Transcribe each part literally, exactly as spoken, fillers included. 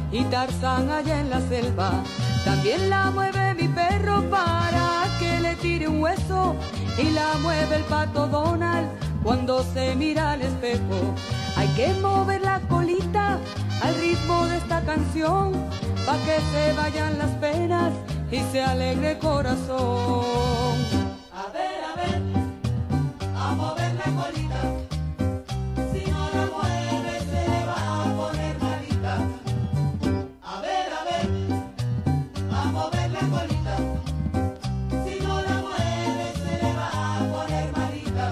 y Tarzán allá en la selva. También la mueve mi perro para que le tire un hueso, y la mueve el pato Donald cuando se mira al espejo. Hay que mover la colita al ritmo de esta canción, pa' que se vayan las penas y se alegre el corazón. A ver, a ver, a mover la colita, si no la mueve se le va a poner malita. A ver, a ver, a mover la colita, si no la mueve se le va a poner malita.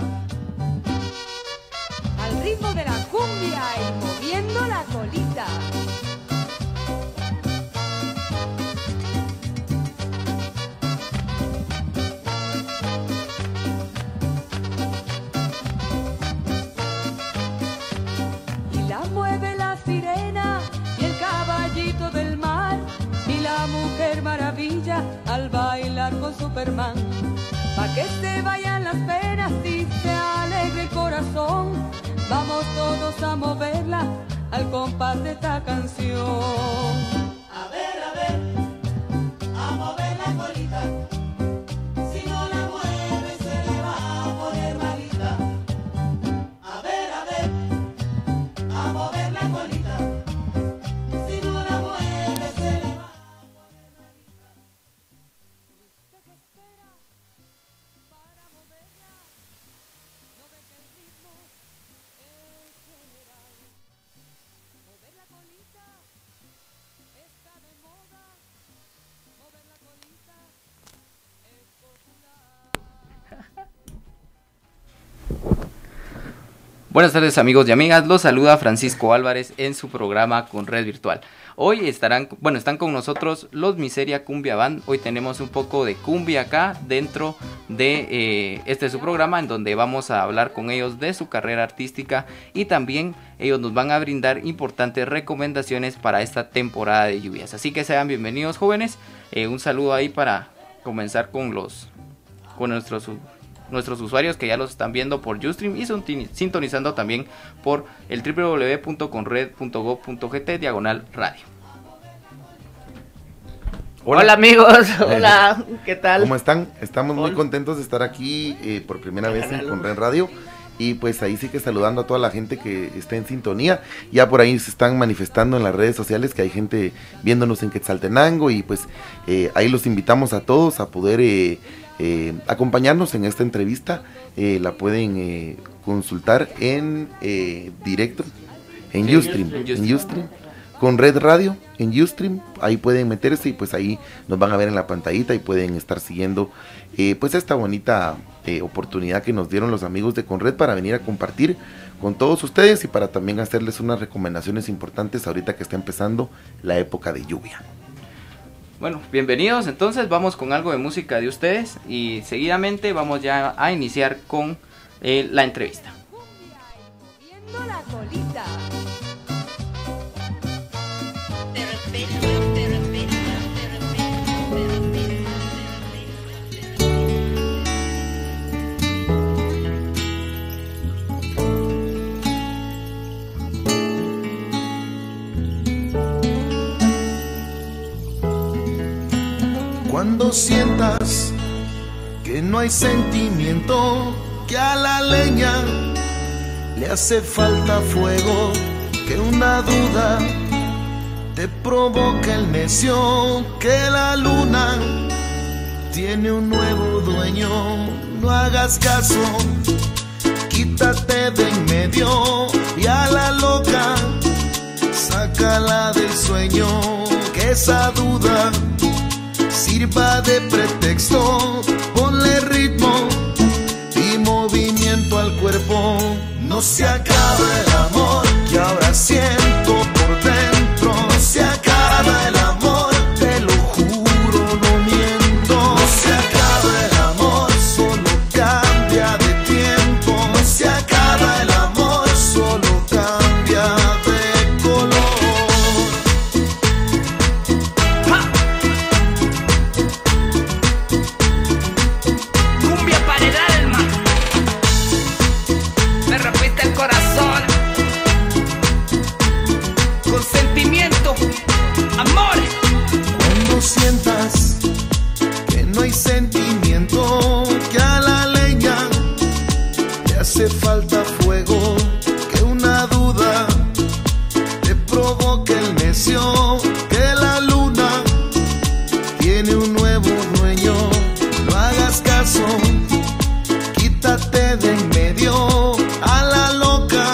Al ritmo de la cumbia y moviendo la colita. Del mar y la mujer maravilla al bailar con Superman, pa' que se vayan las penas y se alegre el corazón. Vamos todos a moverla al compás de esta canción. A ver, a ver, a mover la colita, si no la mueve se le va a poner malita. A ver, a ver, a mover la colita, Buenas tardes amigos y amigas, los saluda Francisco Álvarez en su programa Con Red Virtual. Hoy estarán, bueno, están con nosotros los Miseria Cumbia Band. Hoy tenemos un poco de cumbia acá dentro de eh, este es su programa, en donde vamos a hablar con ellos de su carrera artística, y también ellos nos van a brindar importantes recomendaciones para esta temporada de lluvias. Así que sean bienvenidos, jóvenes. Eh, un saludo ahí para comenzar con los con nuestros nuestros usuarios que ya los están viendo por Ustream y son sintonizando también por el doble u doble u doble u punto conred punto gob punto gt diagonal radio. Hola, Hola amigos, hola, ¿qué tal? ¿Cómo están? Estamos muy contentos de estar aquí eh, por primera vez en Conred Radio, y pues ahí sí que saludando a toda la gente que está en sintonía. Ya por ahí se están manifestando en las redes sociales que hay gente viéndonos en Quetzaltenango, y pues eh, ahí los invitamos a todos a poder eh, eh, acompañarnos en esta entrevista. Eh, la pueden eh, consultar en eh, directo en Ustream, en Ustream, con Red Radio en Ustream. Ahí pueden meterse y pues ahí nos van a ver en la pantallita y pueden estar siguiendo eh, pues esta bonita eh, oportunidad que nos dieron los amigos de Conred para venir a compartir con todos ustedes, y para también hacerles unas recomendaciones importantes ahorita que está empezando la época de lluvia. Bueno, bienvenidos, entonces vamos con algo de música de ustedes y seguidamente vamos ya a iniciar con eh, la entrevista. La colita. Cuando sientas que no hay sentimiento, que a la leña le hace falta fuego, que una duda te provoca el necio, que la luna tiene un nuevo dueño, no hagas caso, quítate de en medio, y a la loca sácala del sueño, que esa duda sirva de pretexto, ponle ritmo y movimiento al cuerpo. No se acaba el amor, que ahora siento por dentro. No se acaba el amor, te lo juro, no miento. No se acaba el amor, solo cambia de tiempo. No se acaba el amor, solo cambia de color. te falta fuego, que una duda te provoque el necio, que la luna tiene un nuevo dueño. No hagas caso, quítate de en medio a la loca,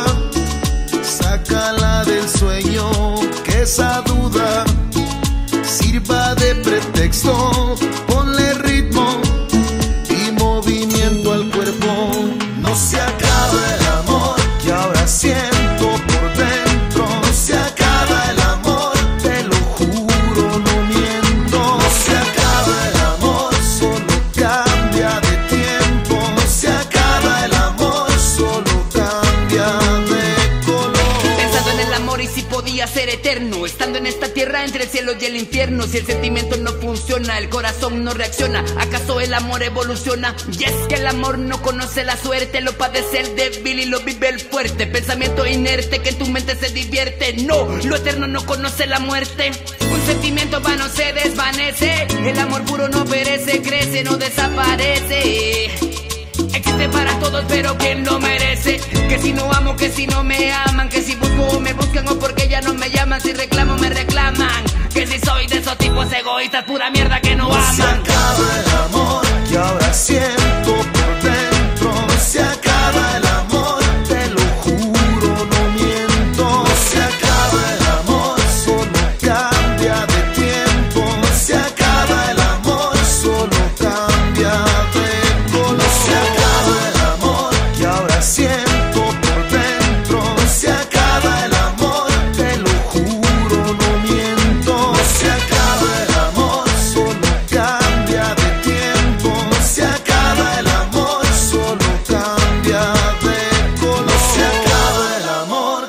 sácala del sueño, que esa duda sirva de pretexto. Ponle ritmo y movimiento al cuerpo. No se acaba el amor que ahora siento por dentro. No se acaba el amor, te lo juro, no miento. No se acaba el amor, solo cambia de tiempo. No se acaba el amor, solo cambia de color. Pensando en el amor y si podía ser eterno, estando en esta tierra entre el cielo y el infierno. Si el sentimiento no funciona, el corazón no reacciona, ¿acaso el amor evoluciona? Y es que el amor no conoce la suerte, lo padece el débil y lo vive el fuerte. Pensamiento inerte que en tu mente se divierte. No, lo eterno no conoce la muerte. Un sentimiento vano se desvanece, el amor puro no perece, crece, no desaparece. Existe para todos, pero ¿quién lo merece? Que si no amo, que si no me aman, que si busco me buscan o porque ya no me llaman, si reclamo me reclaman, que si soy de esos tipos egoístas, pura mierda que no, no aman. Se acaba el amor que ahora siento por dentro. No se acaba el amor, te lo juro, no miento. No se acaba el amor, solo cambia de tiempo. No se acaba el amor, solo cambia de color. No se acaba el amor que ahora siento por dentro. No se acaba el amor, te lo juro, no miento. No se acaba el amor, solo cambia de tiempo. No se acaba el amor, solo cambia de color. No se acaba el amor.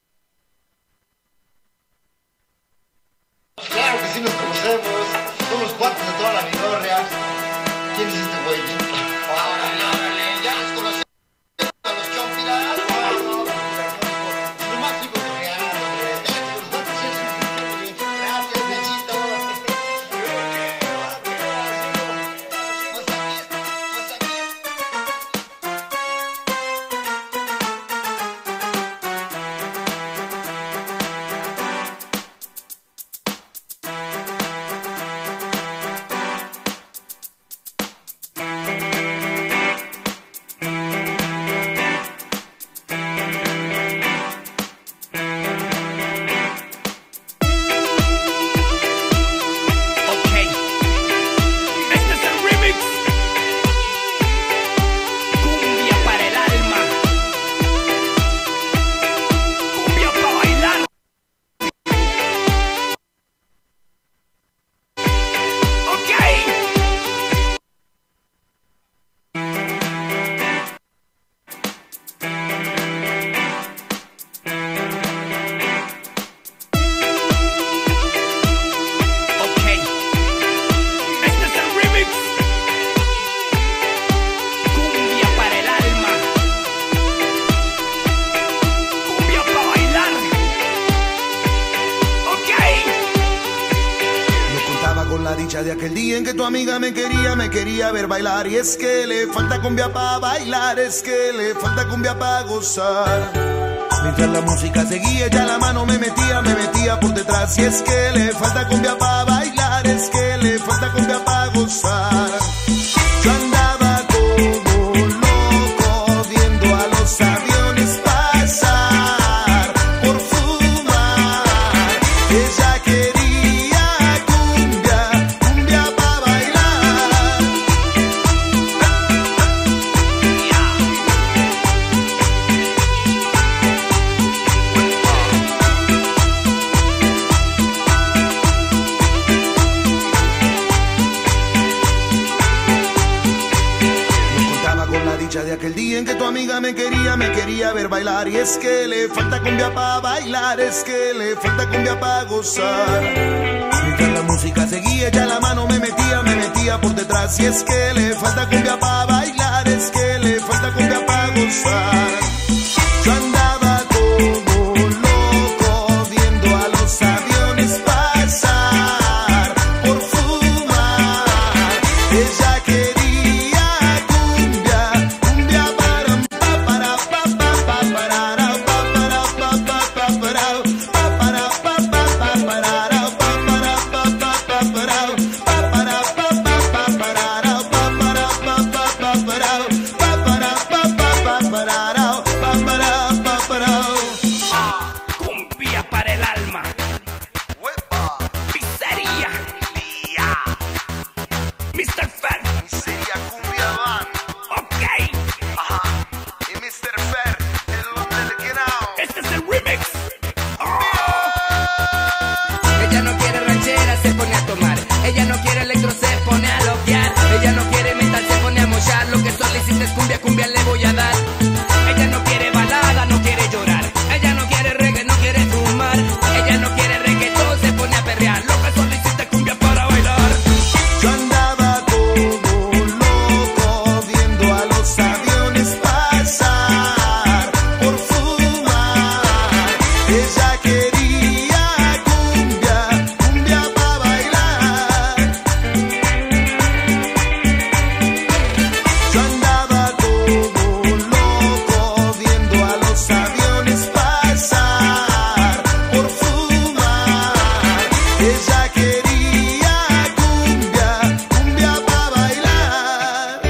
Claro que sí nos conocemos, somos cuates de toda la vidorria. ¿Quién es este güey? Órale, órale, ya los conocemos a los chompiras. Lo máximo que me hagan, hombre. Déjense con los datos, es un güey. Gracias, besito. Pues aquí, pues aquí. Ok, este es el remix. Cumbia para el alma, cumbia para bailar. Ok. Ok, este es el remix. Cumbia para el alma, cumbia para bailar. Ok. No contaba con la dicha de aquel día en que tu amiga me quería, me quería ver bailar. Y es que le falta cumbia pa' bailar, es que le falta cumbia pa' gozar. Mientras la música seguía, ya la mano me metía, me metía por detrás. Y es que le falta cumbia pa' bailar, es que le falta cumbia pa' gozar. Yo andaba como loco viendo a los aviones pasar por fumar. Ella quería cumbia, cumbia pa' bailar. No contaba con la dicha de aquel día en que tu amiga me quería, me quería ver bailar. Y es que le falta cumbia pa' bailar, es que le falta cumbia pa' gozar. Mientras la música seguía, ya la mano me metía, me metía por detrás. Y es que le falta cumbia pa' bailar, es que le falta cumbia pa' gozar. Yo andaba como loco viendo a los aviones pasar por fumar. Ella quería cumbia, cumbia para, para necesites cumbia, cumbia le voy a dar. Ella no quiere balada, no quiere llorar. Ella no quiere reggae, no quiere fumar. Ella no quiere reggaetón, se pone a perrear. Lo que solicita es cumbia para bailar. Yo andaba como loco viendo a los aviones pasar por fumar. Ella quería cumbia, cumbia para bailar. Yo andaba como loco viendo a los aviones pasar por fumar. Ella quería cumbia, cumbia para bailar.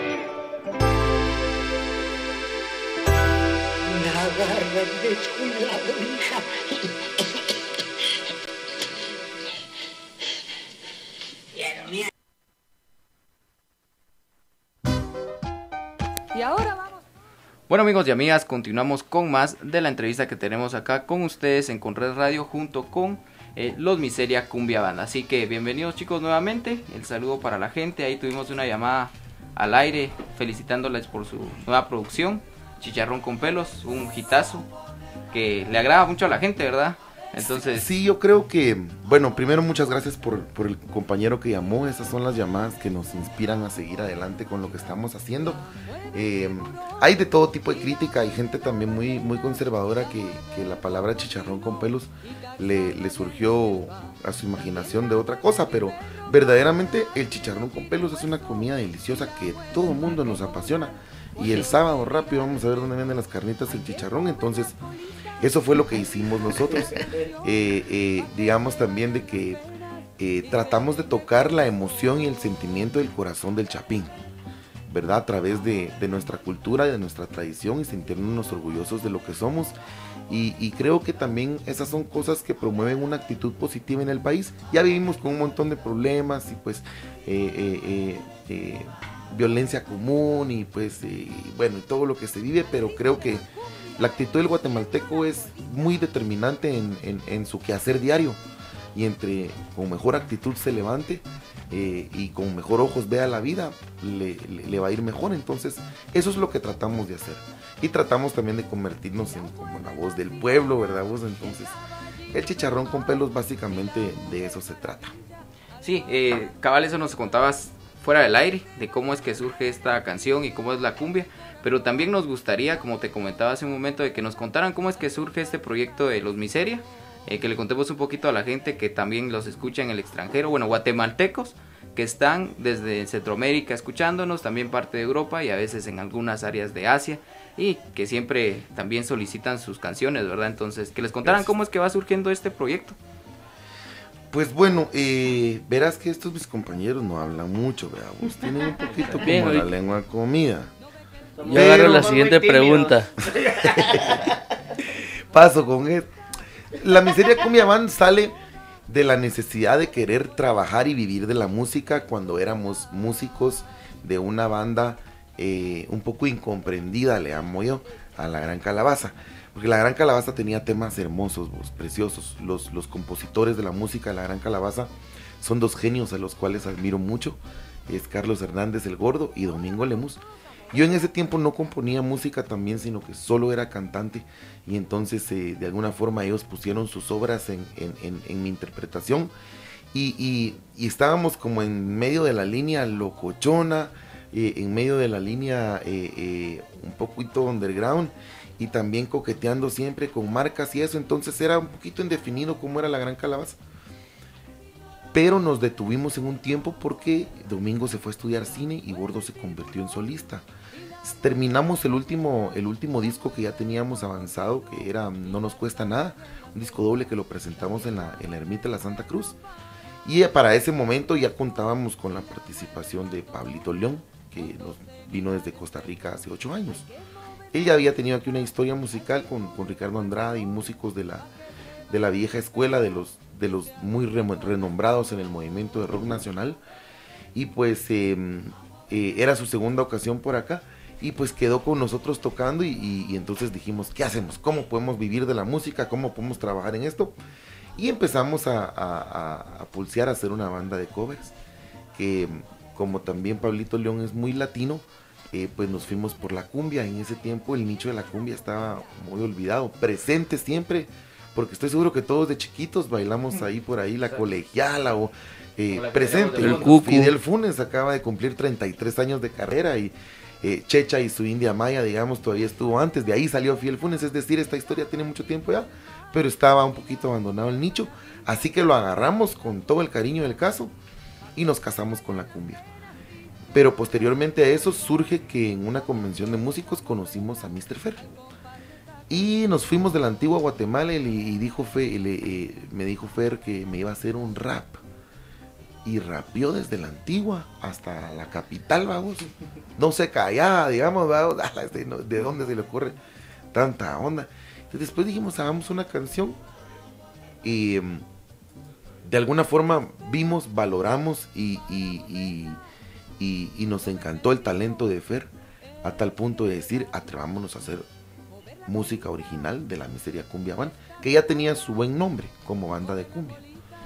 Y ahora vamos. Bueno, amigos y amigas, continuamos con más de la entrevista que tenemos acá con ustedes en Conred Radio junto con eh, Los Miseria Cumbia Band. Así que bienvenidos, chicos, nuevamente. El saludo para la gente. Ahí tuvimos una llamada al aire felicitándoles por su nueva producción, Chicharrón con Pelos, un hitazo que le agrada mucho a la gente, ¿verdad? Entonces, Sí, yo creo que, bueno, primero muchas gracias por, por el compañero que llamó. Esas son las llamadas que nos inspiran a seguir adelante con lo que estamos haciendo. Eh, hay de todo tipo de crítica, hay gente también muy, muy conservadora que, que la palabra chicharrón con pelos le, le surgió a su imaginación de otra cosa, pero verdaderamente el chicharrón con pelos es una comida deliciosa que todo mundo nos apasiona. Y el sábado rápido vamos a ver dónde venden las carnitas el chicharrón. Entonces eso fue lo que hicimos nosotros. Eh, eh, digamos también de que eh, tratamos de tocar la emoción y el sentimiento del corazón del chapín, ¿verdad? A través de, de nuestra cultura y de nuestra tradición, y sentirnos orgullosos de lo que somos. Y, y creo que también esas son cosas que promueven una actitud positiva en el país. Ya vivimos con un montón de problemas y pues eh, eh, eh, eh, violencia común y pues eh, bueno, y todo lo que se vive, pero creo que la actitud del guatemalteco es muy determinante en, en, en su quehacer diario, y entre con mejor actitud se levante eh, y con mejor ojos vea la vida, le, le, le va a ir mejor. Entonces eso es lo que tratamos de hacer, y tratamos también de convertirnos en como la voz del pueblo, ¿verdad vos? Entonces el chicharrón con pelos básicamente de eso se trata. sí, eh, cabal, eso nos contabas fuera del aire, de cómo es que surge esta canción y cómo es la cumbia, pero también nos gustaría, como te comentaba hace un momento, de que nos contaran cómo es que surge este proyecto de Los Miseria, eh, que le contemos un poquito a la gente que también los escucha en el extranjero, bueno, guatemaltecos, que están desde Centroamérica escuchándonos, también parte de Europa y a veces en algunas áreas de Asia, y que siempre también solicitan sus canciones, ¿verdad? Entonces, que les contaran Gracias. Cómo es que va surgiendo este proyecto. Pues bueno, eh, verás que estos mis compañeros no hablan mucho, ¿verdad? Vos tienen un poquito como Bien, la lengua comida. Yo agarro la siguiente pregunta. Paso con esto. La Miseria Cumbia Band sale de la necesidad de querer trabajar y vivir de la música cuando éramos músicos de una banda eh, un poco incomprendida, le amo yo, a La Gran Calabaza. Porque La Gran Calabaza tenía temas hermosos, vos, preciosos. Los, los compositores de la música de La Gran Calabaza son dos genios a los cuales admiro mucho. Es Carlos Hernández el Gordo y Domingo Lemus. Yo en ese tiempo no componía música también, sino que solo era cantante. Y entonces eh, de alguna forma ellos pusieron sus obras en, en, en, en mi interpretación. Y, y, y estábamos como en medio de la línea locochona, eh, en medio de la línea eh, eh, un poquito underground, y también coqueteando siempre con marcas y eso. Entonces era un poquito indefinido cómo era La Gran Calabaza. Pero nos detuvimos en un tiempo porque Domingo se fue a estudiar cine y Gordo se convirtió en solista. Terminamos el último, el último disco que ya teníamos avanzado, que era No Nos Cuesta Nada, un disco doble que lo presentamos en la, en la Ermita de la Santa Cruz. Y para ese momento ya contábamos con la participación de Pablito León, que nos vino desde Costa Rica hace ocho años. Él ya había tenido aquí una historia musical con, con Ricardo Andrade y músicos de la, de la vieja escuela, de los, de los muy renombrados en el movimiento de rock nacional. Y pues eh, eh, era su segunda ocasión por acá, y pues quedó con nosotros tocando, y, y, y entonces dijimos, ¿qué hacemos? ¿Cómo podemos vivir de la música? ¿Cómo podemos trabajar en esto? Y empezamos a, a, a, a pulsear a hacer una banda de covers, que como también Pablito León es muy latino, eh, pues nos fuimos por la cumbia. En ese tiempo el nicho de la cumbia estaba muy olvidado, presente siempre, porque estoy seguro que todos de chiquitos bailamos ahí por ahí la colegiala o eh, presente. El Cucu. Fidel Funes acaba de cumplir treinta y tres años de carrera y eh, Checha y su India Maya, digamos, todavía estuvo antes. De ahí salió Fidel Funes, es decir, esta historia tiene mucho tiempo ya, pero estaba un poquito abandonado el nicho, así que lo agarramos con todo el cariño del caso y nos casamos con la cumbia. Pero posteriormente a eso surge que en una convención de músicos conocimos a mister Fer. Y nos fuimos de la antigua Guatemala y, y dijo Fe, le, eh, me dijo Fer que me iba a hacer un rap. Y rapeó desde la antigua hasta la capital, vamos. No se callaba, digamos, vamos. ¿De dónde se le ocurre tanta onda? Entonces después dijimos, hagamos una canción. Y de alguna forma vimos, valoramos y, y, y, y, y nos encantó el talento de Fer, a tal punto de decir, atrevámonos a hacer música original de la Miseria Cumbia Band, que ya tenía su buen nombre como banda de cumbia.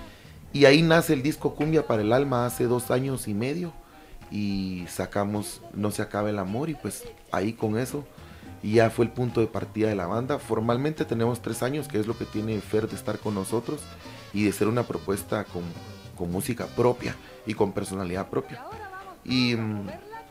Y ahí nace el disco Cumbia para el Alma hace dos años y medio y sacamos No se acaba el amor, y pues ahí con eso ya fue el punto de partida de la banda. Formalmente tenemos tres años, que es lo que tiene Fer de estar con nosotros y de ser una propuesta con, con música propia y con personalidad propia. Y mmm,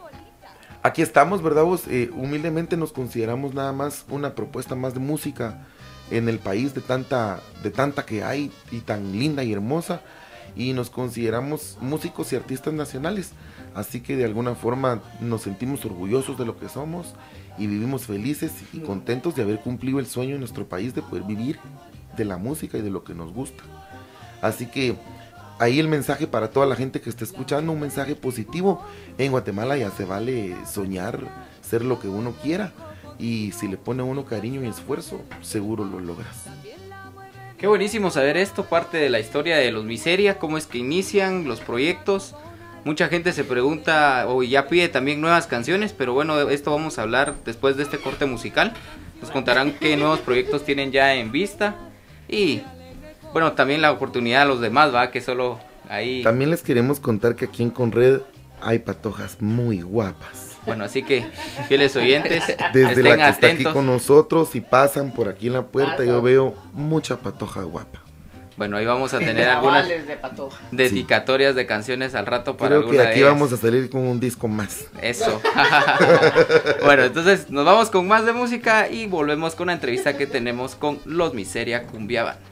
aquí estamos, ¿verdad vos? Eh, humildemente nos consideramos nada más una propuesta más de música en el país, de tanta, de tanta que hay y tan linda y hermosa, y nos consideramos músicos y artistas nacionales, así que de alguna forma nos sentimos orgullosos de lo que somos y vivimos felices y contentos de haber cumplido el sueño en nuestro país de poder vivir de la música y de lo que nos gusta. Así que ahí el mensaje para toda la gente que está escuchando, un mensaje positivo. En Guatemala ya se vale soñar, ser lo que uno quiera, y si le pone uno cariño y esfuerzo, seguro lo logras. Qué buenísimo saber esto, parte de la historia de los Miseria, cómo es que inician los proyectos. Mucha gente se pregunta o ya pide también nuevas canciones, pero bueno, esto vamos a hablar después de este corte musical. Nos contarán qué nuevos proyectos tienen ya en vista y bueno, también la oportunidad a los demás, va, que solo ahí. También les queremos contar que aquí en Conred hay patojas muy guapas. Bueno, así que, fieles oyentes, desde estén la que atentos. Está aquí con nosotros y pasan por aquí en la puerta, yo veo mucha patoja guapa. Bueno, ahí vamos a tener algunas dedicatorias de canciones al rato para Creo alguna que aquí de vamos a salir con un disco más. Eso. Bueno, entonces nos vamos con más de música y volvemos con una entrevista que tenemos con los Miseria Cumbia Band.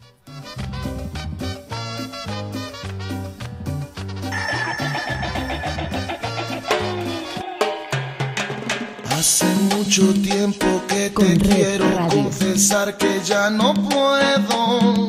Hace mucho tiempo que te Con quiero Radio. confesar que ya no puedo.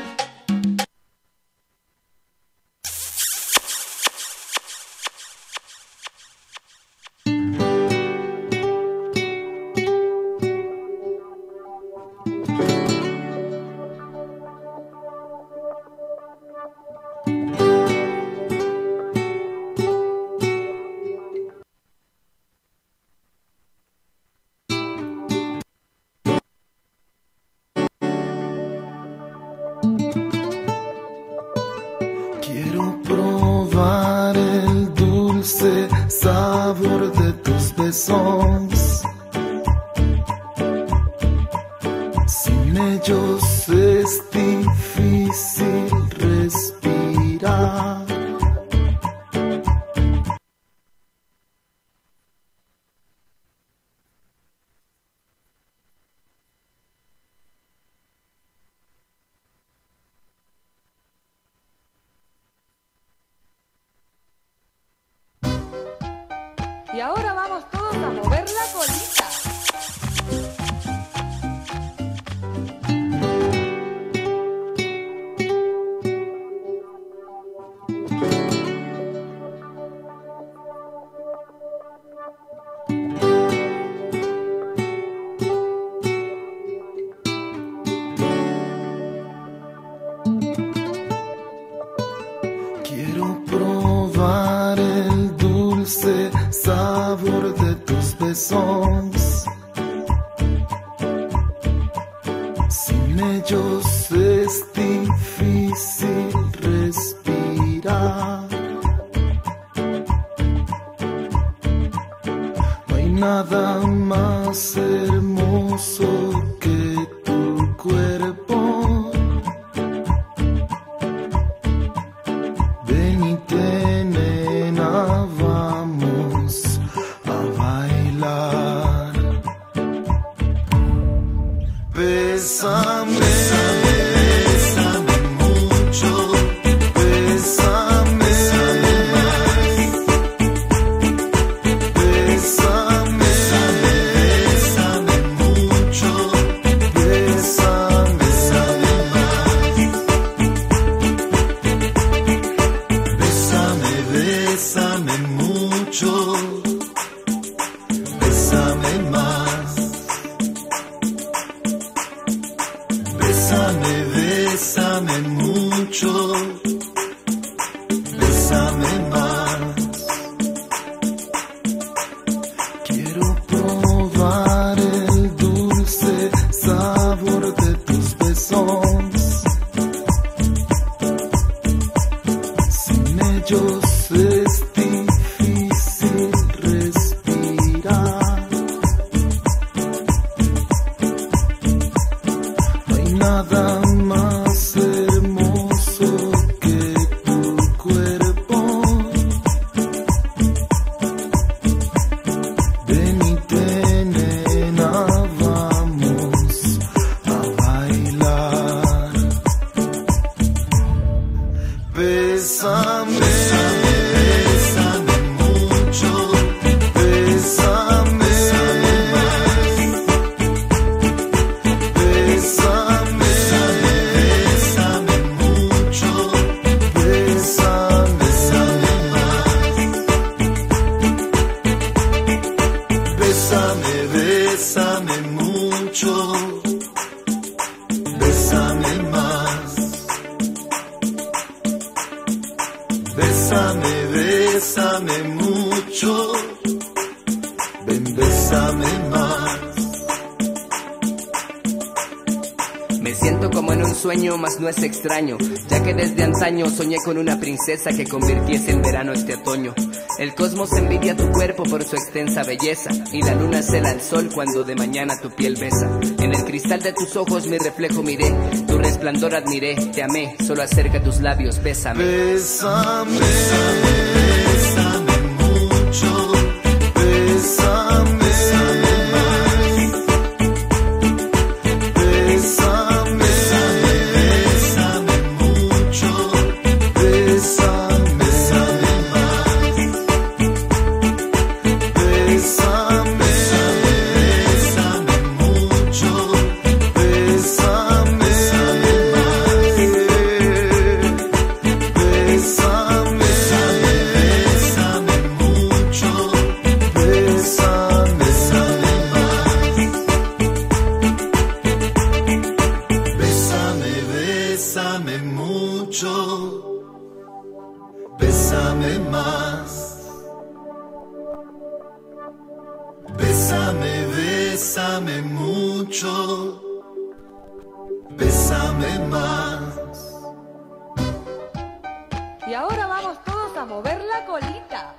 Quiero probar el dulce sabor de tus besos. Sin ellos es difícil respirar. Y ahora vamos todos a mover la colita. Quiero probar el dulce sabor de tus besos. Sin ellos es difícil respirar. nada más hermoso que tu cuerpo. Ven y te, nena, vamos a bailar. Bésame, bésame mucho, bésame. No es extraño, ya que desde antaño soñé con una princesa que convirtiese el verano este otoño. El cosmos envidia tu cuerpo por su extensa belleza, y la luna cela al sol cuando de mañana tu piel besa. En el cristal de tus ojos mi reflejo miré, tu resplandor admiré, te amé, solo acerca tus labios, bésame. Bésame, bésame mucho, bésame. Y ahora vamos todos a mover la colita.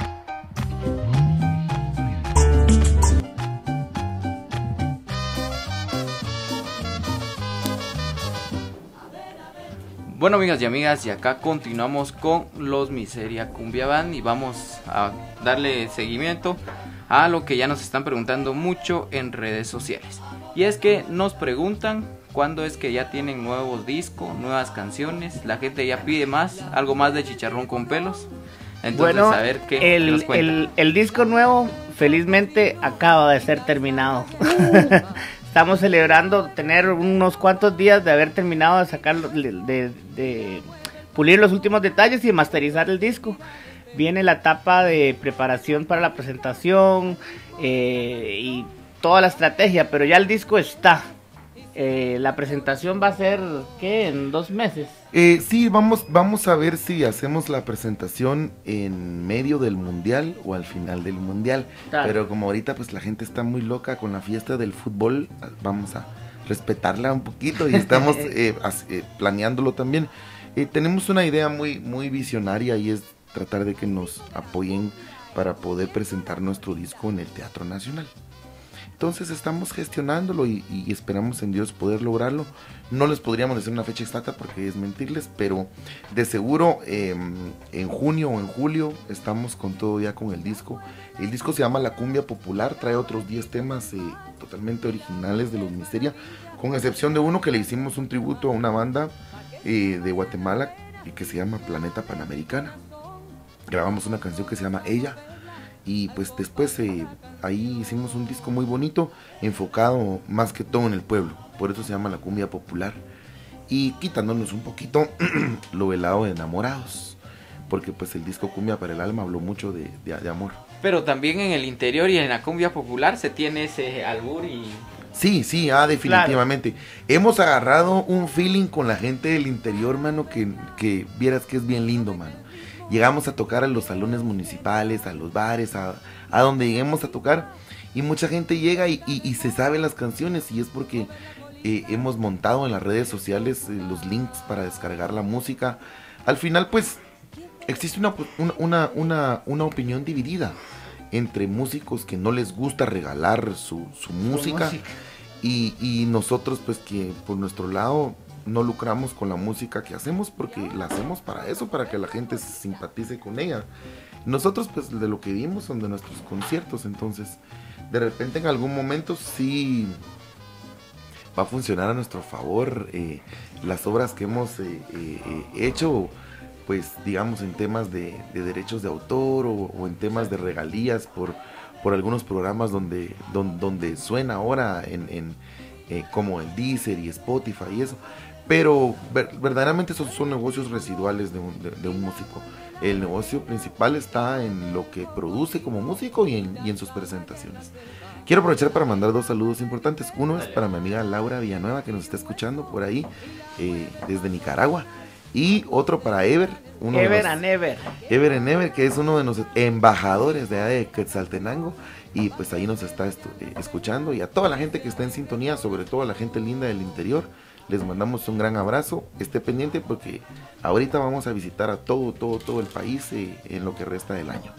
Bueno, amigas y amigas, y acá continuamos con los Miseria Cumbia Band y vamos a darle seguimiento a lo que ya nos están preguntando mucho en redes sociales. Y es que nos preguntan cuándo es que ya tienen nuevos discos, nuevas canciones. La gente ya pide más, algo más de Chicharrón con Pelos. Entonces, bueno, a ver qué, el, qué nos cuentan. el, el disco nuevo felizmente acaba de ser terminado. Estamos celebrando tener unos cuantos días de haber terminado de sacar, de, de, de pulir los últimos detalles y de masterizar el disco. Viene la etapa de preparación para la presentación eh, y toda la estrategia, pero ya el disco está. Eh, la presentación va a ser, ¿qué? ¿En dos meses? Eh, sí, vamos, vamos a ver si hacemos la presentación en medio del mundial o al final del mundial. Claro. Pero como ahorita pues la gente está muy loca con la fiesta del fútbol, vamos a respetarla un poquito y estamos eh, as, eh, planeándolo también. Eh, tenemos una idea muy, muy visionaria y es tratar de que nos apoyen para poder presentar nuestro disco en el Teatro Nacional. Entonces estamos gestionándolo y, y esperamos en Dios poder lograrlo. No les podríamos decir una fecha exacta porque es mentirles, pero de seguro eh, en junio o en julio estamos con todo ya con el disco. El disco se llama La Cumbia Popular, trae otros diez temas eh, totalmente originales de los Miseria, con excepción de uno que le hicimos un tributo a una banda eh, de Guatemala y que se llama Planeta Panamericana. Grabamos una canción que se llama Ella. Y pues después eh, ahí hicimos un disco muy bonito, enfocado más que todo en el pueblo, por eso se llama La Cumbia Popular, y quitándonos un poquito lo velado de Enamorados, porque pues el disco Cumbia para el Alma habló mucho de, de, de amor. Pero también en el interior y en la cumbia popular se tiene ese albur y... Sí, sí, ah, definitivamente. Claro. Hemos agarrado un feeling con la gente del interior, mano, que, que vieras que es bien lindo, mano. Llegamos a tocar a los salones municipales, a los bares, a, a donde lleguemos a tocar, y mucha gente llega y, y, y se sabe las canciones, y es porque eh, hemos montado en las redes sociales eh, los links para descargar la música. Al final pues existe una, una, una, una opinión dividida entre músicos que no les gusta regalar su, su música, música. Y, y nosotros pues que por nuestro lado no lucramos con la música que hacemos porque la hacemos para eso, para que la gente se simpatice con ella. Nosotros pues de lo que vimos son de nuestros conciertos, entonces de repente en algún momento sí va a funcionar a nuestro favor eh, las obras que hemos eh, eh, hecho, pues digamos en temas de, de derechos de autor o, o en temas de regalías por, por algunos programas donde, donde, donde suena ahora en, en eh, como el Deezer y Spotify y eso. Pero ver, verdaderamente esos son negocios residuales de un, de, de un músico. El negocio principal está en lo que produce como músico y en, y en sus presentaciones. Quiero aprovechar para mandar dos saludos importantes. Uno es para mi amiga Laura Villanueva, que nos está escuchando por ahí eh, desde Nicaragua. Y otro para Ever. Uno Ever de los, and Ever. Ever and Ever, que es uno de los embajadores de, de Quetzaltenango. Y pues ahí nos está estu- eh, escuchando. Y a toda la gente que está en sintonía, sobre todo a la gente linda del interior, les mandamos un gran abrazo. Esté pendiente porque ahorita vamos a visitar a todo, todo, todo el país eh, en lo que resta del año.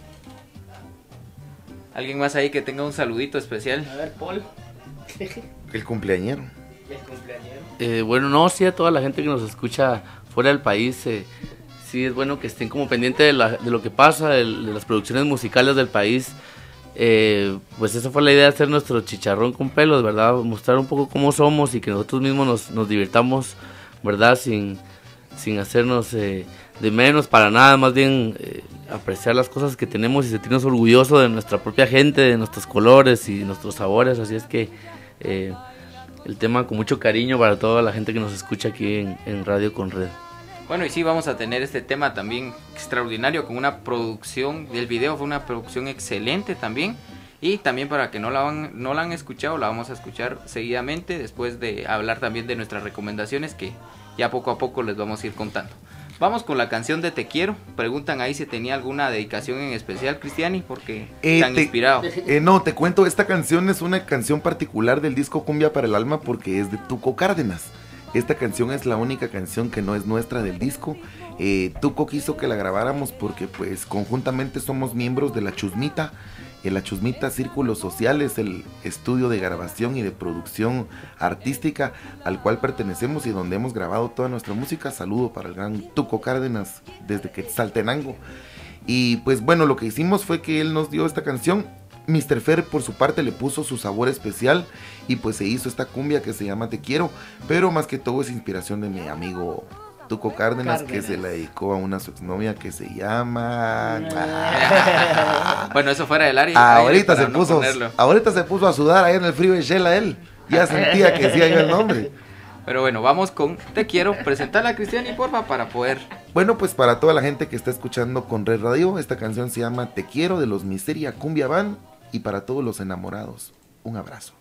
¿Alguien más ahí que tenga un saludito especial? A ver, Paul. El cumpleañero. El cumpleañero. Eh, bueno, no, sí, a toda la gente que nos escucha fuera del país, eh, sí es bueno que estén como pendientes de, la, de lo que pasa, de, de las producciones musicales del país. Eh, pues esa fue la idea de hacer nuestro chicharrón con pelos, ¿verdad? Mostrar un poco cómo somos y que nosotros mismos nos, nos divirtamos, ¿verdad? Sin, sin hacernos eh, de menos para nada, más bien eh, apreciar las cosas que tenemos y sentirnos orgullosos de nuestra propia gente, de nuestros colores y nuestros sabores. Así es que eh, el tema con mucho cariño para toda la gente que nos escucha aquí en, en Radio con Red. Bueno, y sí, vamos a tener este tema también extraordinario con una producción, el video fue una producción excelente también, y también para que no la, van, no la han escuchado, la vamos a escuchar seguidamente después de hablar también de nuestras recomendaciones que ya poco a poco les vamos a ir contando. Vamos con la canción de Te Quiero. Preguntan ahí si tenía alguna dedicación en especial, Cristiani, porque eh, están te, inspirados. Eh, no, te cuento, esta canción es una canción particular del disco Cumbia para el Alma porque es de Tuco Cárdenas. Esta canción es la única canción que no es nuestra del disco. Eh, Tuco quiso que la grabáramos porque pues conjuntamente somos miembros de La Chusmita. Eh, La Chusmita Círculo Social es el estudio de grabación y de producción artística al cual pertenecemos y donde hemos grabado toda nuestra música. Saludo para el gran Tuco Cárdenas desde Quetzaltenango. Y pues bueno, lo que hicimos fue que él nos dio esta canción. mister Fer por su parte le puso su sabor especial y pues se hizo esta cumbia que se llama Te Quiero, pero más que todo es inspiración de mi amigo Tuco Cárdenas, Cárdenas. que se la dedicó a una su exnovia que se llama... Bueno, eso fuera del área. Ahorita se no puso ponerlo. ahorita se puso a sudar ahí en el frío de Shela él, ya sentía que decía yo el nombre. Pero bueno, vamos con Te Quiero. Presentarla a Cristiani, porfa, para poder... Bueno, pues para toda la gente que está escuchando con Red Radio, esta canción se llama Te Quiero de los Miseria Cumbia Band. Y para todos los enamorados, un abrazo.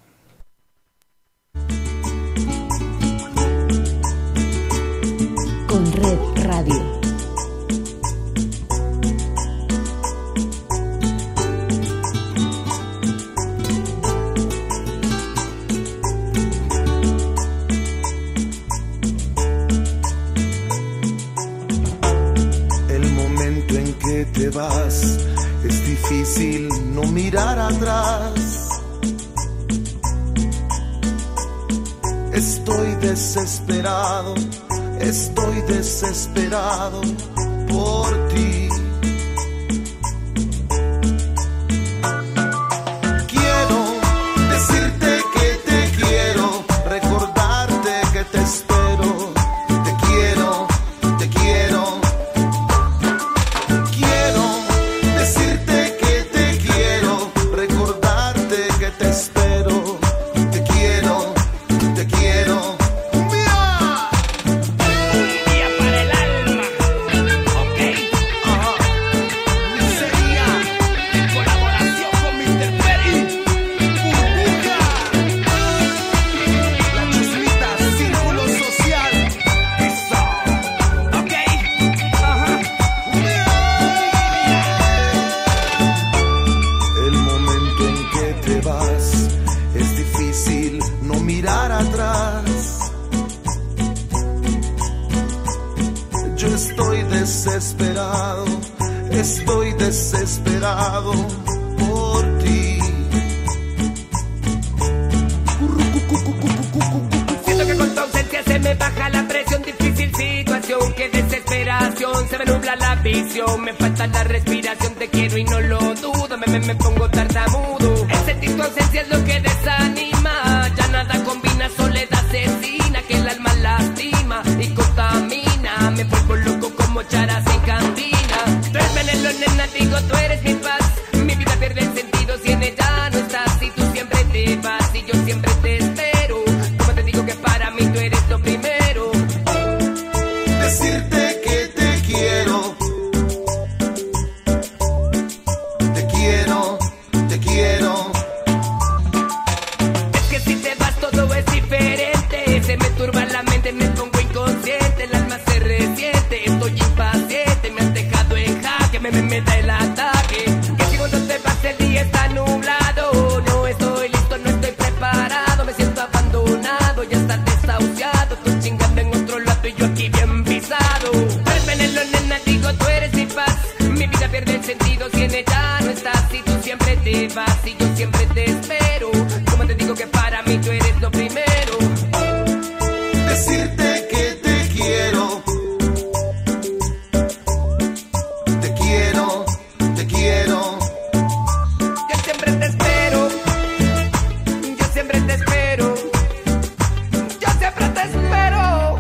Con Red Radio. El momento en que te vas es difícil Estoy desesperado, estoy desesperado por ti. Quiero decirte que te quiero, recordarte que te espero. Te quiero, te quiero. Quiero decirte que te quiero, recordarte que te espero. Te quiero, te quiero. Desesperado, estoy desesperado por ti. Siento que con tu ausencia se me baja la presión, difícil situación, qué desesperación, se me nubla la visión, me falta la respiración, te quiero y no lo dudo, me, me, me pongo tartamudo. El sentir tu ausencia es lo que desanima, ya nada combina, soledad asesina, que el alma lastima y contamina, me vuelvo loco como charas en cantina. Tú eres veneno, nena, digo, tú eres mi paz. Mi vida pierde el sentido si en ella no estás. Y tú siempre te vas y yo siempre te espero. Como te digo que para mí tú eres lo primero. Decirte que te quiero. Te quiero, te quiero. Es que si te vas todo es diferente. Se me turba la mente, me pongo inconsciente. El alma se resiente, estoy impaciente. Me has dejado en jaque, me, me, me da el ataque. Que si cuando te vas el día está nublado. No estoy listo, no estoy preparado. Me siento abandonado, ya está desahuciado. Tú chingando en otro lado y yo aquí bien pisado. Tú eres veneno, nena, digo, tú eres mi paz. Mi vida pierde el sentido si en ella no estás. Y tú siempre te vas y yo siempre te espero. Como te digo que para mí tú eres lo primero. Decirte que te quiero. Te quiero, te quiero. Yo siempre te espero. Yo siempre te espero. Yo siempre te espero.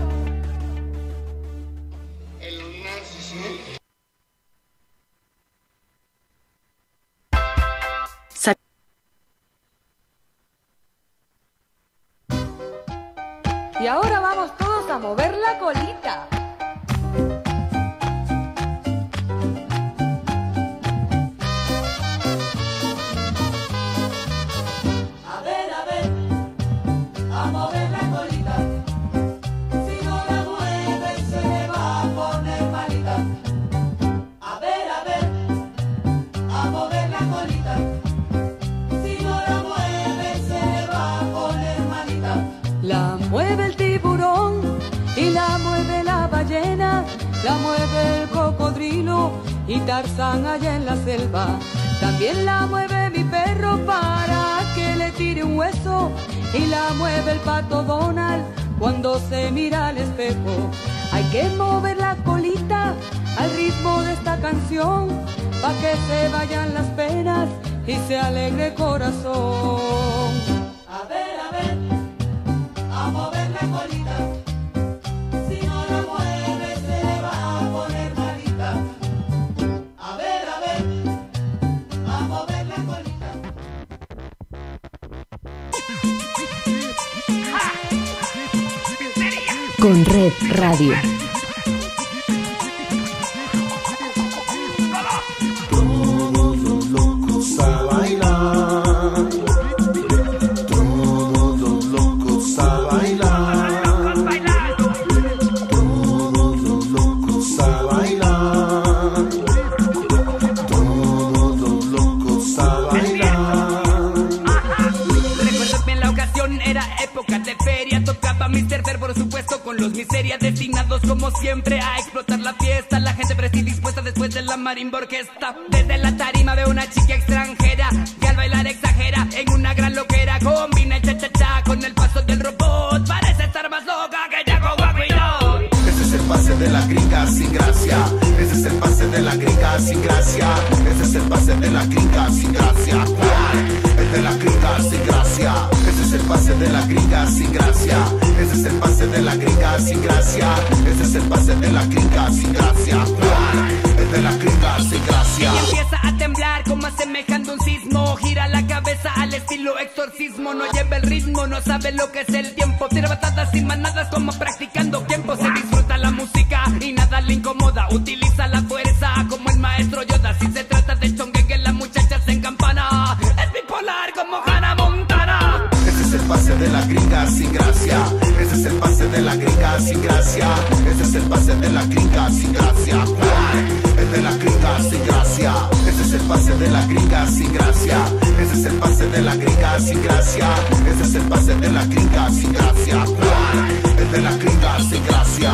Y ahora vamos todos a mover la colita. A ver, a ver, a mover la colita. Si no la mueve se le va a poner malita. A ver, a ver, a mover la colita. Si no la mueve se le va a poner malita. La mueve el tiburón y la mueve la ballena, la mueve el cocodrilo y Tarzán allá en la selva. También la mueve mi perro para que le tire un hueso y la mueve el pato Donald cuando se mira al espejo. Hay que mover la colita al ritmo de esta canción pa' que se vayan las penas y se alegre el corazón. A ver, a ver, a mover la colita. Si no la mueve se le va a poner malita. A ver, a ver, a mover la colita. Con Red Radio. Todos los locos a bailar. Todos los locos a bailar. Todos los locos a bailar. Todos los locos a bailar. Recuerdo bien la ocasión, era época de feria. Tocaba mister Ver, por supuesto, con los miserias destinados como siempre a explotar la fiesta. La gente presta y dispuesta después de la marimba orquesta. Desde la tarima veo una chica extranjera que al bailar exagera en una gran loquera. Combina el cha-cha-cha con el paso del robot. gringa sin gracia. Ese es el pase de la gringa sin gracia. Ese es el pase de la gringa sin gracia. El de la gringa sin gracia. Y empieza a temblar como asemejando un sismo. Gira la cabeza al estilo exorcismo. No lleva el ritmo, no sabe lo que es el tiempo. Tira batatas sin manadas como practicando tiempo. Se disfruta la música y nada le incomoda. Utiliza la fuerza como el maestro Yoda. Si se trata de chonguengue, la muchacha se encampana. Es bipolar como Hannah Montana. Ese es el pase de la gringa sin gracia. Ese es el pase de la gringa sin gracia. Ese es el pase de la gringa sin gracia. El de la gringa sin gracia. Ese es el pase de la gringa sin gracia. Ese es el pase de la gringa sin gracia. Ese es el pase de la gringa sin gracia. El de la gringa sin gracia.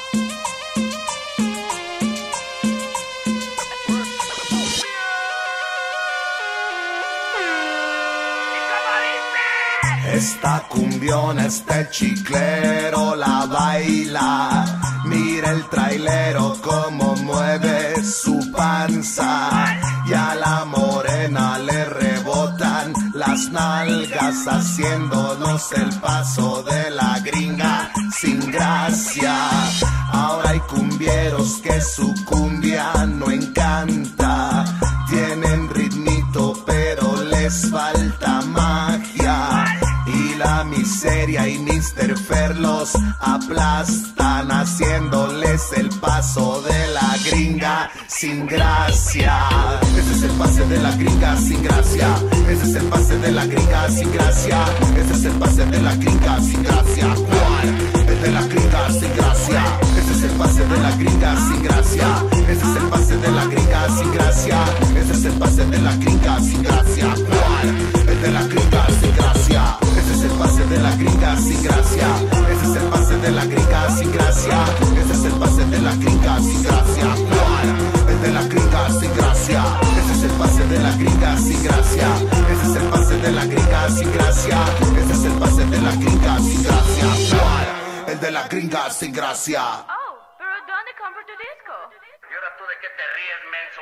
Esta cumbiona, este chiclero la baila. Mira el trailero como mueve su panza. Y a la morena le rebotan las nalgas, haciéndonos el paso de la gringa sin gracia. Ahora hay cumbieros que su cumbia no encanta. Tienen ritmito pero les falta magia. Y la miseria y mister Fer los aplastan, haciéndoles el paso de la gringa sin gracia. Ese es el pase de la gringa sin gracia. Ese es el pase de la gringa sin gracia. Ese es el pase de la gringa sin gracia. El de la gringa sin gracia. Ese es el pase de la gringa sin gracia. Ese es el pase de la gringa sin gracia. Ese es el pase de la gringa sin gracia. El de la gringa sin gracia. Ese es el pase de la gringa sin gracia. Ese es el pase de la gringa sin gracia. Ese es el pase de la gringa sin gracia. El de la gringa sin gracia. Ese es el pase de la gringa sin gracia. Ese es el pase de la gringa sin gracia. Ese es el pase de la gringa sin gracia. El de la gringa sin gracia. Oh, pero ¿dónde compro tu disco? ¿Y ahora tú de qué te ríes, menso?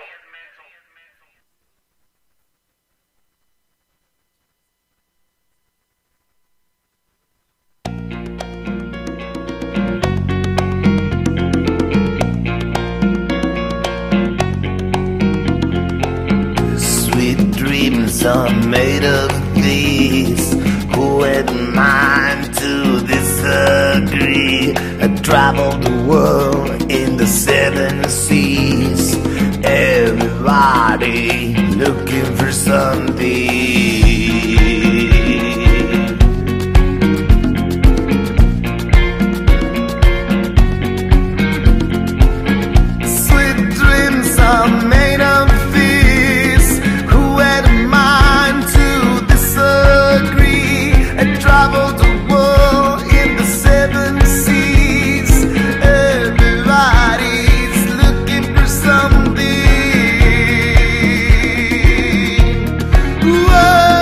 Dreams are made of these. Who am I to disagree? I traveled the world in the seven seas. Everybody looking for something. Sweet dreams are made of these. Who am I to disagree? I traveled the world in the seven seas. Everybody's looking for something. Whoa.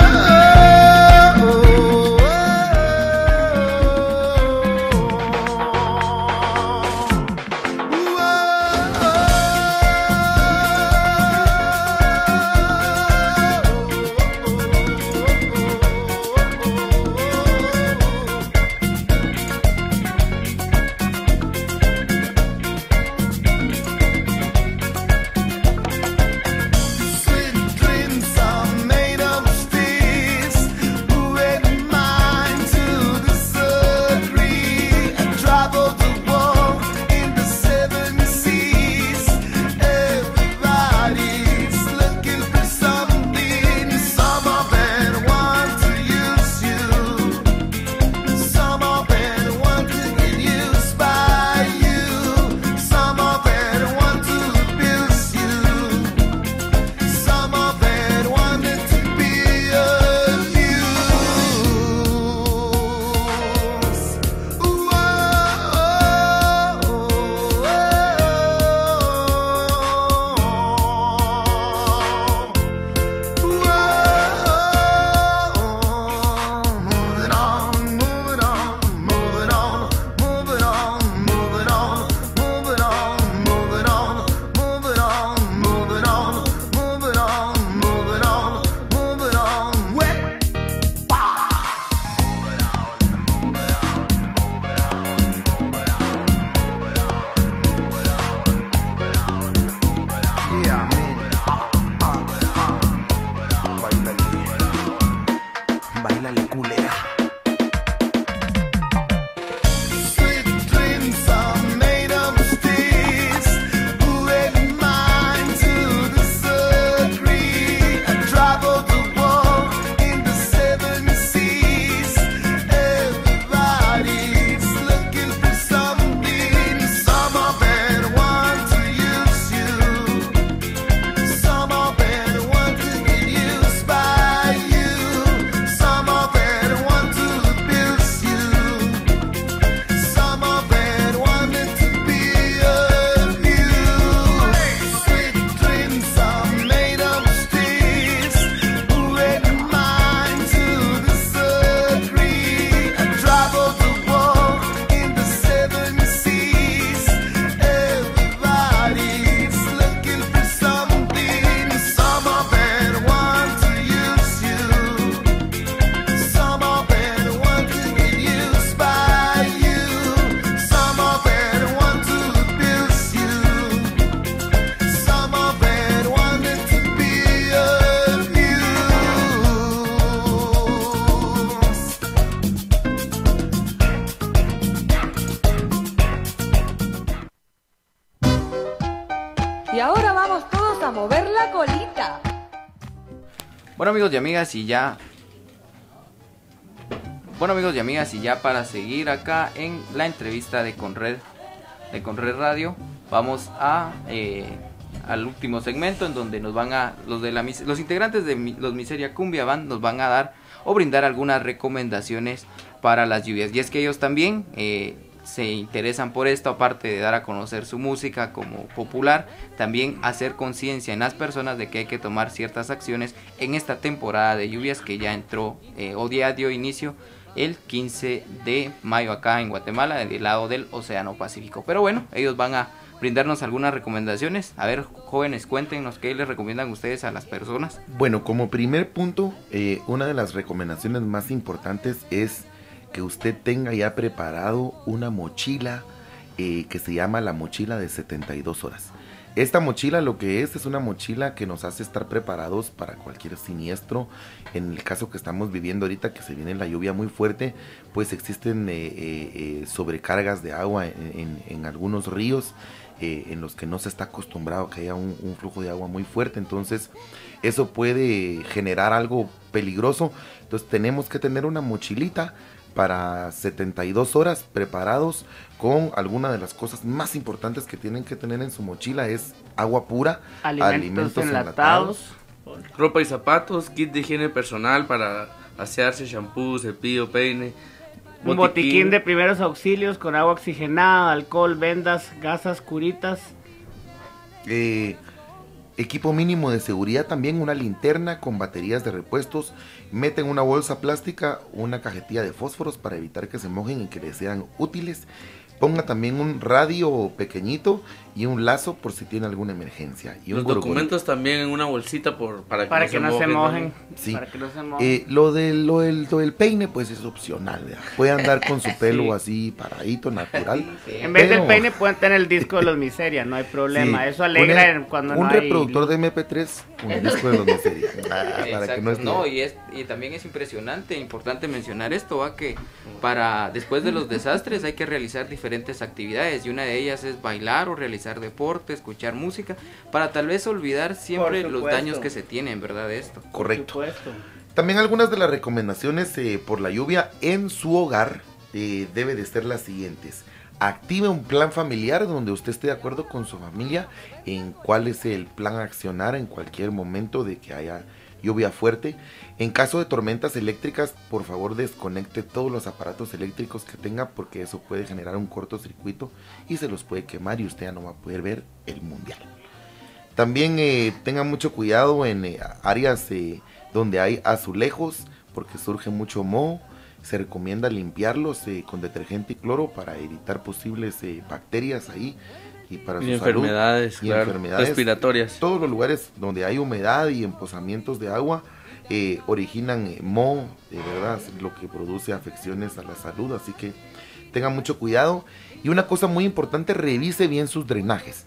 Órale, culera. Y ahora vamos todos a mover la colita. Bueno, amigos y amigas, y ya Bueno amigos y amigas, y ya para seguir acá en la entrevista de Conred de Conred Radio, vamos a eh, al último segmento, en donde nos van a los de la los integrantes de mi, los Miseria Cumbia Band nos van a dar o brindar algunas recomendaciones para las lluvias. Y es que ellos también eh, se interesan por esto, aparte de dar a conocer su música como popular, también hacer conciencia en las personas de que hay que tomar ciertas acciones en esta temporada de lluvias que ya entró eh, o ya dio inicio el quince de mayo acá en Guatemala, del lado del Océano Pacífico. Pero bueno, ellos van a brindarnos algunas recomendaciones. A ver, jóvenes, cuéntenos qué les recomiendan ustedes a las personas. Bueno, como primer punto, eh, una de las recomendaciones más importantes es que usted tenga ya preparado una mochila eh, que se llama la mochila de setenta y dos horas. Esta mochila lo que es, es una mochila que nos hace estar preparados para cualquier siniestro. En el caso que estamos viviendo ahorita, que se viene la lluvia muy fuerte, pues existen eh, eh, sobrecargas de agua en, en, en algunos ríos eh, en los que no se está acostumbrado a que haya un, un flujo de agua muy fuerte. Entonces eso puede generar algo peligroso. Entonces tenemos que tener una mochilita para setenta y dos horas preparados con alguna de las cosas más importantes que tienen que tener en su mochila. Es agua pura, alimentos, alimentos enlatados, enlatados, ropa y zapatos, kit de higiene personal para asearse, shampoo, cepillo, peine, un botiquín, botiquín de primeros auxilios con agua oxigenada, alcohol, vendas, gasas, curitas, eh, equipo mínimo de seguridad también, una linterna con baterías de repuestos. Meten una bolsa plástica, una cajetilla de fósforos para evitar que se mojen y que les sean útiles. Ponga también un radio pequeñito y un lazo por si tiene alguna emergencia. Y los un documentos también en una bolsita por, para que para no, que se, no mojen, se mojen. Sí. Para que no se mojen. Eh, lo, de, lo, del, lo del peine pues es opcional, ¿verdad? Puede andar con su pelo sí. así paradito, natural. Sí. En vez pero... del peine pueden tener el disco de los Miseria, no hay problema. Sí. Eso alegra el, cuando un no reproductor hay... de eme pe tres, un disco de los Miseria. Para que no, esté... no y, es, y también es impresionante, importante mencionar esto, ¿va? Que para después de los desastres hay que realizar diferentes actividades, y una de ellas es bailar o realizar deporte, escuchar música, para tal vez olvidar siempre los daños que se tienen, ¿verdad? De esto. Correcto. También algunas de las recomendaciones eh, por la lluvia en su hogar eh, debe de ser las siguientes. Active un plan familiar donde usted esté de acuerdo con su familia en cuál es el plan a accionar en cualquier momento de que haya lluvia fuerte. En caso de tormentas eléctricas, por favor desconecte todos los aparatos eléctricos que tenga, porque eso puede generar un cortocircuito y se los puede quemar y usted ya no va a poder ver el mundial. También eh, tenga mucho cuidado en eh, áreas eh, donde hay azulejos, porque surge mucho moho. Se recomienda limpiarlos eh, con detergente y cloro para evitar posibles eh, bacterias ahí y para y su enfermedades, salud, y claro, enfermedades respiratorias. Todos los lugares donde hay humedad y empozamientos de agua eh, originan eh, moho, de verdad, lo que produce afecciones a la salud, así que tengan mucho cuidado. Y una cosa muy importante, revise bien sus drenajes.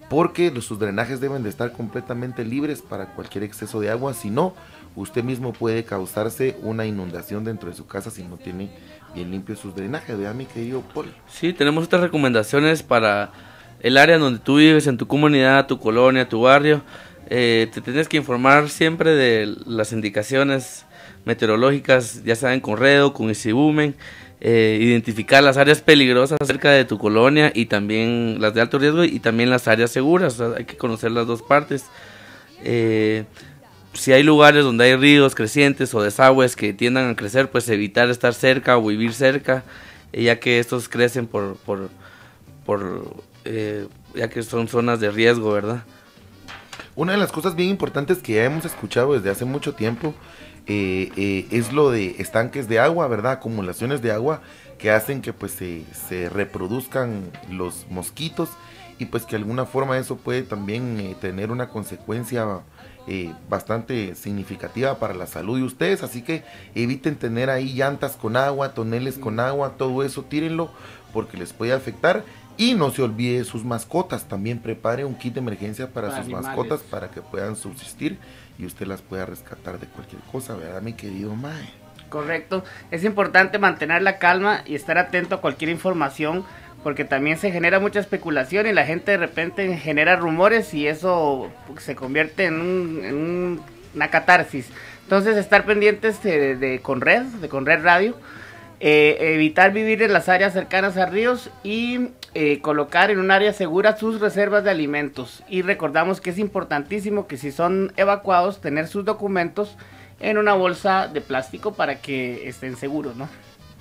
porque los, sus drenajes deben de estar completamente libres para cualquier exceso de agua, si no, usted mismo puede causarse una inundación dentro de su casa si no tiene bien limpios sus drenajes, ¿verdad, mi querido Paul? Sí, tenemos otras recomendaciones para el área donde tú vives, en tu comunidad, tu colonia, tu barrio. Eh, te tienes que informar siempre de las indicaciones meteorológicas, ya sea en Conredo, con Isibumen, eh, identificar las áreas peligrosas cerca de tu colonia y también las de alto riesgo y también las áreas seguras. O sea, hay que conocer las dos partes. Eh, si hay lugares donde hay ríos crecientes o desagües que tiendan a crecer, pues evitar estar cerca o vivir cerca, eh, ya que estos crecen por, por, por eh, ya que son zonas de riesgo, ¿verdad? Una de las cosas bien importantes que ya hemos escuchado desde hace mucho tiempo eh, eh, es lo de estanques de agua, ¿verdad? Acumulaciones de agua que hacen que pues se, se reproduzcan los mosquitos y pues que de alguna forma eso puede también eh, tener una consecuencia eh, bastante significativa para la salud de ustedes, así que eviten tener ahí llantas con agua, toneles con agua, todo eso tírenlo porque les puede afectar. Y no se olvide sus mascotas, también prepare un kit de emergencia para, para sus animales. mascotas para que puedan subsistir y usted las pueda rescatar de cualquier cosa, ¿verdad, mi querido Mae? Correcto, es importante mantener la calma y estar atento a cualquier información porque también se genera mucha especulación y la gente de repente genera rumores y eso se convierte en, un, en un, una catarsis. Entonces estar pendientes de, de Conred, de Conred Radio. Eh, evitar vivir en las áreas cercanas a ríos y eh, colocar en un área segura sus reservas de alimentos. Y recordamos que es importantísimo que si son evacuados, tener sus documentos en una bolsa de plástico para que estén seguros, ¿no?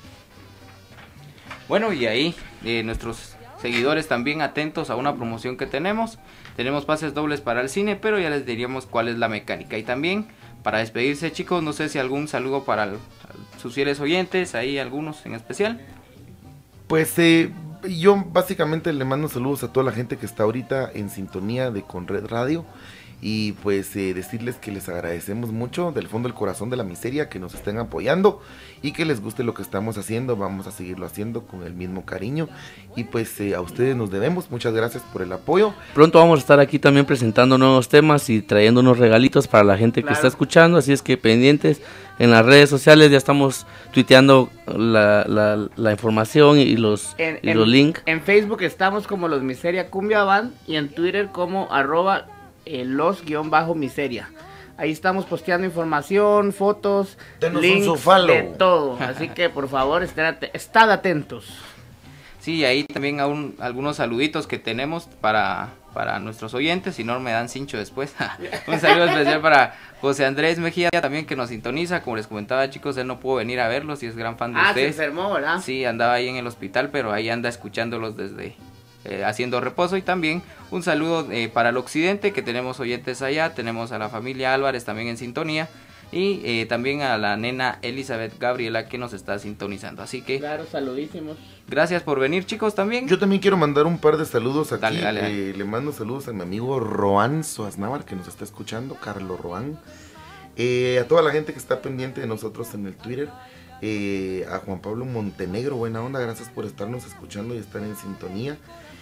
Bueno, y ahí eh, nuestros seguidores también atentos a una promoción que tenemos. Tenemos pases dobles para el cine, pero ya les diríamos cuál es la mecánica. Y también, para despedirse, chicos, no sé si algún saludo para el, sus fieles oyentes, ahí algunos en especial. Pues eh, yo básicamente le mando saludos a toda la gente que está ahorita en sintonía de Conred Radio. Y pues eh, decirles que les agradecemos mucho del fondo del corazón de la miseria que nos estén apoyando y que les guste lo que estamos haciendo. Vamos a seguirlo haciendo con el mismo cariño y pues eh, a ustedes nos debemos. Muchas gracias por el apoyo. Pronto vamos a estar aquí también presentando nuevos temas y trayendo unos regalitos para la gente claro. que está escuchando, así es que pendientes en las redes sociales, ya estamos tuiteando la, la, la información y los, en, y en, los links. En Facebook estamos como Los Miseria Cumbia Band y en Twitter como arroba Eh, los guión bajo miseria. Ahí estamos posteando información, fotos, Tenos links, un follow. de todo. Así que por favor, estén at estad atentos. Sí, ahí también aún algunos saluditos que tenemos para, para nuestros oyentes, si no me dan cincho después. Un saludo especial para José Andrés Mejía también que nos sintoniza. Como les comentaba, chicos, él no pudo venir a verlos y es gran fan de ah, ustedes. se enfermó, ¿verdad? Sí, andaba ahí en el hospital, pero ahí anda escuchándolos desde... Eh, haciendo reposo. Y también un saludo eh, para el occidente, que tenemos oyentes allá, tenemos a la familia Álvarez también en sintonía y eh, también a la nena Elizabeth Gabriela que nos está sintonizando, así que claro, saludísimos, gracias por venir, chicos. También yo también quiero mandar un par de saludos aquí. Dale, dale, dale. Eh, le mando saludos a mi amigo Roan Soaznavar que nos está escuchando, Carlos Roan, eh, a toda la gente que está pendiente de nosotros en el Twitter, eh, a Juan Pablo Montenegro, buena onda, gracias por estarnos escuchando y estar en sintonía.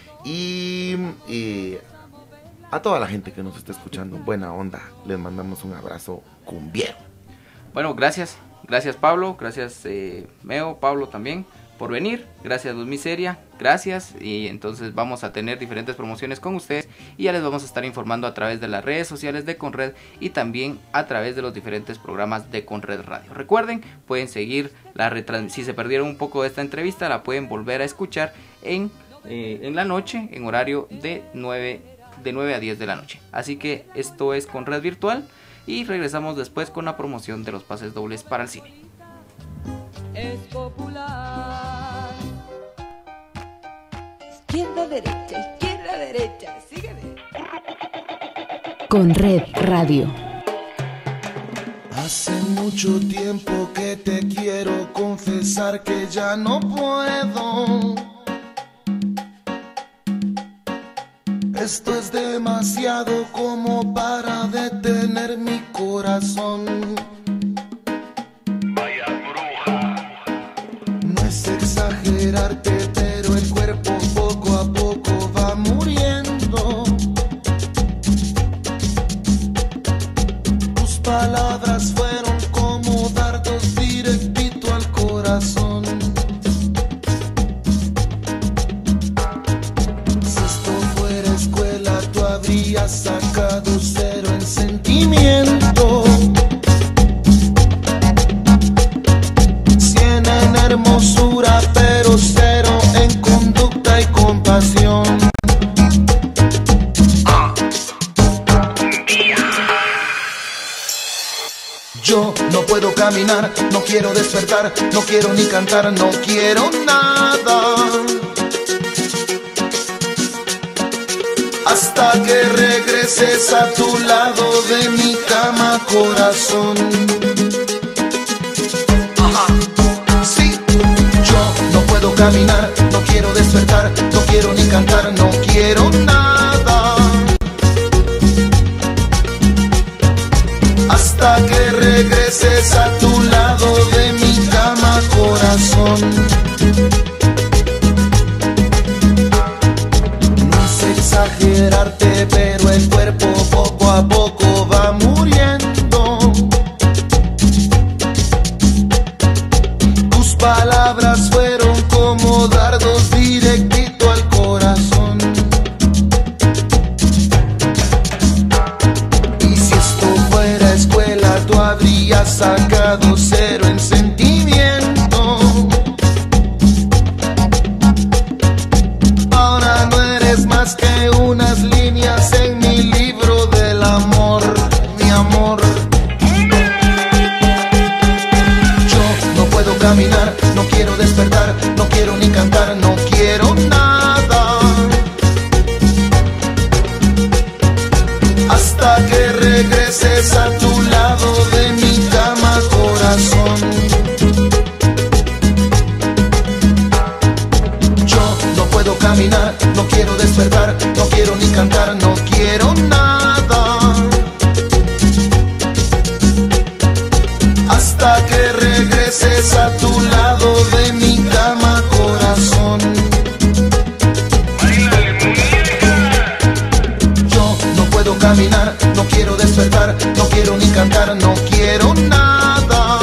Y eh, a toda la gente que nos está escuchando, buena onda, les mandamos un abrazo cumbiero. Bueno, gracias, gracias Pablo, gracias eh, Meo, Pablo también por venir, gracias Luz Miseria, gracias. Y entonces vamos a tener diferentes promociones con ustedes y ya les vamos a estar informando a través de las redes sociales de Conred y también a través de los diferentes programas de Conred Radio. Recuerden, pueden seguir la retransmisión, si se perdieron un poco de esta entrevista la pueden volver a escuchar en Eh, en la noche, en horario de nueve, de nueve a diez de la noche. Así que esto es Conred Virtual y regresamos después con la promoción de los pases dobles para el cine. Es popular. Izquierda, derecha, izquierda, derecha, sígueme. Conred Radio. Hace mucho tiempo que te quiero confesar que ya no puedo. Esto es demasiado como para detener mi corazón. Vaya bruja. No es exagerarte, pero el cuerpo poco a poco va muriendo. caminar, no quiero despertar, no quiero ni cantar, no quiero nada. Hasta que regreses a tu lado de mi cama, corazón. Ajá. Sí, yo no puedo caminar, no quiero despertar, no quiero ni cantar, no quiero nada. Hasta que regreses a tu lado de mi cama, corazón. No es exagerarte, pero el cuerpo poco a poco va muriendo. Tus palabras fueron como dardos directito al corazón. Y si esto fuera escuela, tú habrías sacado cero en sentimiento. Ahora no eres más que unas líneas en mi libro del amor, mi amor. Yo no puedo caminar, no quiero despertar, no quiero ni cantar, no quiero nada. Hasta que regreses a tu lado de mi cama, corazón. Yo no puedo caminar, no quiero despertar, no quiero ni cantar, no quiero nada. Hasta que regreses a tu lado de mi cama, corazón. Yo no puedo caminar, no quiero despertar, no quiero ni cantar, no quiero nada.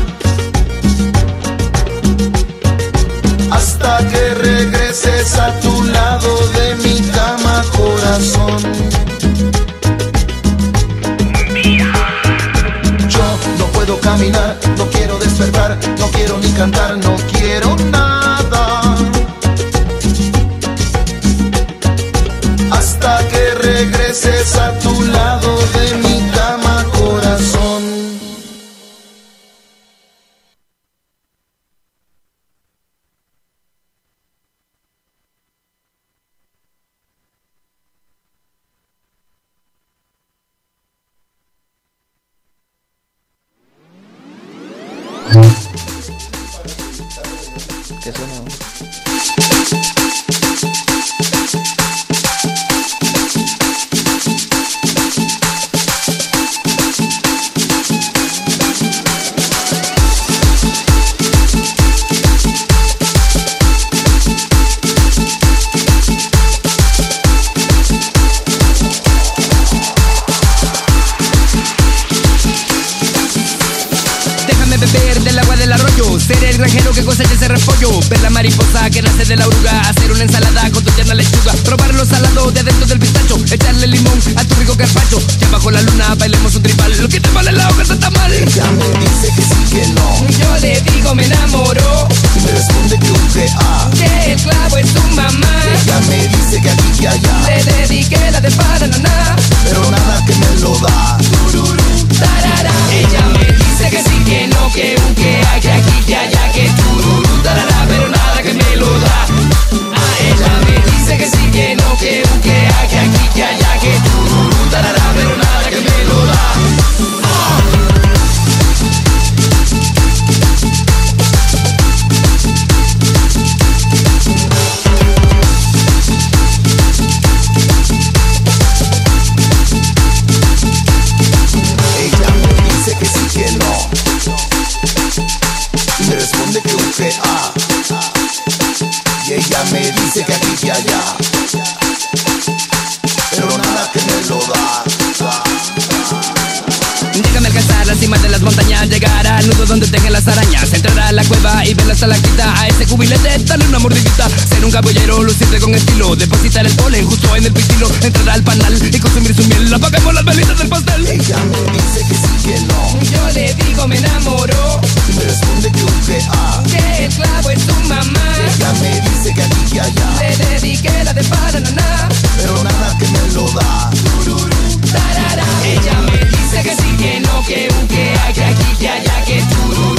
Hasta que regreses a tu lado de mi cama, corazón. Yo no puedo caminar, no quiero despertar, no quiero ni cantar, no quiero nada. Hasta que regreses a tu lado de mi cama, corazón. ¿Qué suena? Beber del agua del arroyo, ser el granjero que cosecha ese repollo, ver la mariposa que nace de la oruga, hacer una ensalada con tu tierna lechuga, probar los salados de adentro del pistacho, echarle limón a tu rico carpaccio, ya bajo la luna bailemos un tribal, lo que te vale la hoja está mal. Ella me dice que sí, que no. Yo le digo me enamoró, y me responde que un que ah. que el clavo es tu mamá. Ella me dice que aquí que allá, le dediqué la de banana, pero nada que me lo da. Tarara. Ella me dice que sí, que no, que un que hay, que aquí, que allá, que tururú, tarara, pero nada que me lo da. A ella me dice que sí, que no, que un que hay, que aquí, que allá, que tururú, tarara, pero nada que me lo da. Ah. Ella me dice que sí, que no, y me responde que un que ah. Y ella me dice que aquí que allá, pero nada que me lo da. Déjame alcanzar la cima de las montañas, llegar al nudo donde tejen las arañas, entrar a la cueva y ver la estalactita, a ese cubilete darle una mordidita, ser un cabollero, lucirte con estilo, depositar el polen justo en el pistilo, entrar al panal y consumir su miel, apaguemos las velitas del pastel. Ella me dice que sí, que no, yo le digo me enamoró, y me responde que un que ah. que el clavo es tu mamá. Ella me dice que aquí que allá, le dediqué la de banana, pero nada que me lo da. Tarara. Ella me dice que sí, que no, que un que hay, que aquí, que allá, que tururú.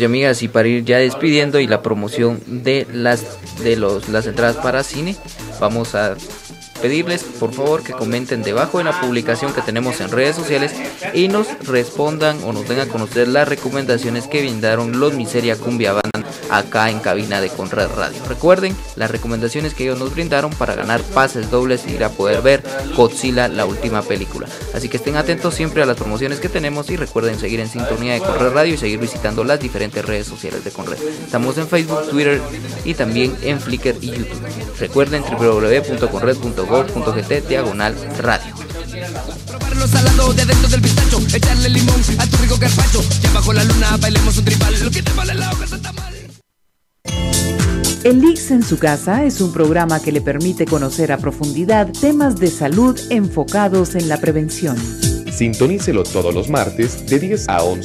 y amigas, y para ir ya despidiendo y la promoción de las de los las entradas para cine, vamos a pedirles por favor que comenten debajo de la publicación que tenemos en redes sociales y nos respondan o nos den a conocer las recomendaciones que brindaron los Miseria Cumbia Band acá en cabina de Conrad Radio. Recuerden las recomendaciones que ellos nos brindaron para ganar pases dobles y ir a poder ver Godzilla, la última película. Así que estén atentos siempre a las promociones que tenemos y recuerden seguir en sintonía de Conrad Radio y seguir visitando las diferentes redes sociales de Conrad. Estamos en Facebook, Twitter y también en Flickr y YouTube. Recuerden w w w punto conrad punto gov punto gt diagonal radio. Probarlo salado de dentro del pistacho, echarle limón a tu rico carpacho, ya bajo la luna bailemos un tribal, lo que te vale la hoja está mal. El I C S en su casa es un programa que le permite conocer a profundidad temas de salud enfocados en la prevención. Sintonícelo todos los martes de diez a once.